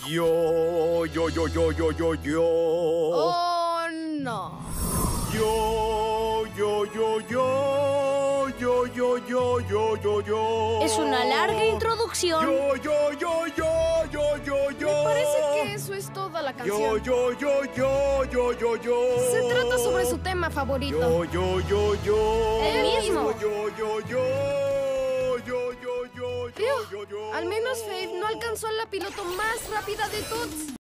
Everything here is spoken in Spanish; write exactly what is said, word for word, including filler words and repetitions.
Yo, yo, yo, yo, yo, yo, yo. Oh, no. Yo, yo, yo, yo, yo, yo, yo, yo, yo, yo. Es una larga introducción. Yo, yo, yo, yo, yo, yo, yo. Me parece que eso es toda la Yo, canción. yo, yo, yo, yo, yo, yo. Se trata sobre su tema favorito. Yo, yo, yo, yo. El mismo. Yo, yo, yo, yo, yo, yo, yo, yo, yo, yo. Al menos Faith no alcanzó a la piloto más rápida de todos.